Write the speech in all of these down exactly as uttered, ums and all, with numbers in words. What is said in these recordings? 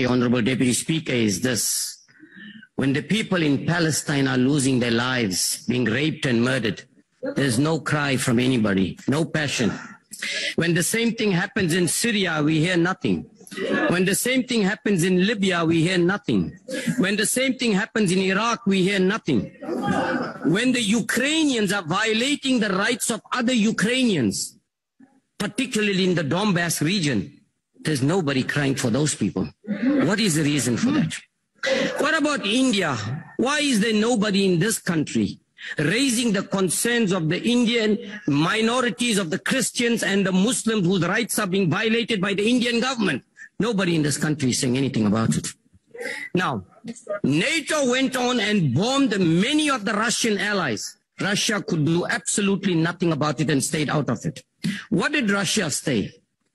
say, Honorable Deputy Speaker, is this. When the people in Palestine are losing their lives, being raped and murdered, there's no cry from anybody, no passion. When the same thing happens in Syria, we hear nothing. When the same thing happens in Libya, we hear nothing. When the same thing happens in Iraq, we hear nothing. When the Ukrainians are violating the rights of other Ukrainians, particularly in the Donbass region, there's nobody crying for those people. What is the reason for that? What about India? Why is there nobody in this country raising the concerns of the Indian minorities, of the Christians and the Muslims whose rights are being violated by the Indian government? Nobody in this country is saying anything about it. Now, NATO went on and bombed many of the Russian allies. Russia could do absolutely nothing about it and stayed out of it. What did Russia say?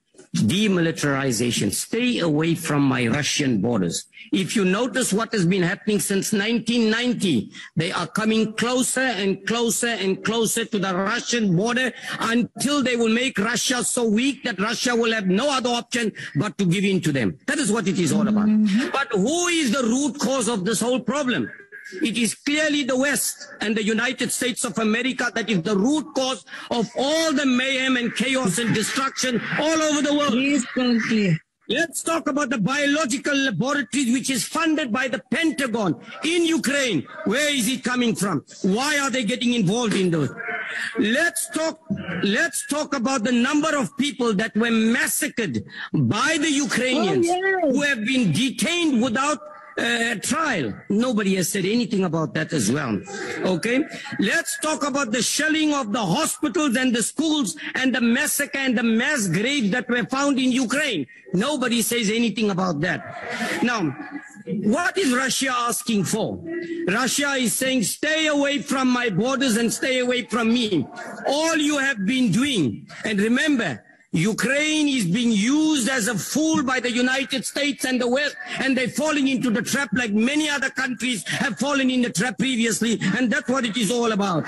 Demilitarization. Stay away from my Russian borders. If you notice what has been happening since nineteen ninety, they are coming closer and closer and closer to the Russian border until they will make Russia so weak that Russia will have no other option but to give in to them. That is what it is all about. Mm-hmm. But who is the root cause of this whole problem? It is clearly the West and the United States of America that is the root cause of all the mayhem and chaos and destruction all over the world. Please don't clear. Let's talk about the biological laboratories which is funded by the Pentagon in Ukraine. Where is it coming from? Why are they getting involved in those? Let's talk, let's talk about the number of people that were massacred by the Ukrainians oh, yes. who have been detained without Uh, trial. Nobody has said anything about that as well. Okay, let's talk about the shelling of the hospitals and the schools and the massacre and the mass graves that were found in Ukraine. Nobody says anything about that. Now, what is Russia asking for? Russia is saying, stay away from my borders and stay away from me. All you have been doing, and remember, Ukraine is being used as a fool by the United States and the West, and they're falling into the trap like many other countries have fallen in the trap previously, and that's what it is all about.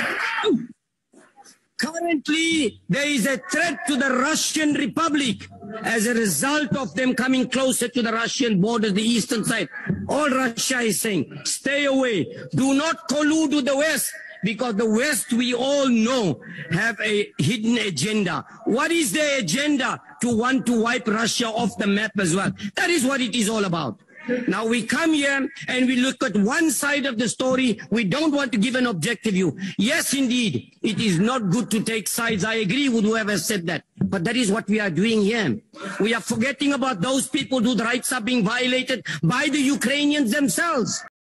Currently, there is a threat to the Russian Republic as a result of them coming closer to the Russian border, the eastern side. All Russia is saying, stay away. Do not collude with the West. Because the West, we all know, have a hidden agenda. What is their agenda? To want to wipe Russia off the map as well. That is what it is all about. Now we come here and we look at one side of the story. We don't want to give an objective view. Yes, indeed, it is not good to take sides. I agree with whoever said that. But that is what we are doing here. We are forgetting about those people whose rights are being violated by the Ukrainians themselves.